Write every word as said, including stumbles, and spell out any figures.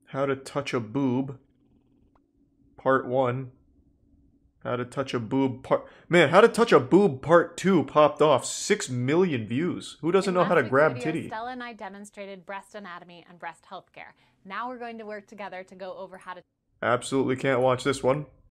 How to touch a boob. Part one. How to touch a boob part... Man, how to touch a boob part two popped off. Six million views. Who doesn't know how to grab video, titty? Stella and I demonstrated breast anatomy and breast healthcare. Now we're going to work together to go over how to... Absolutely can't watch this one.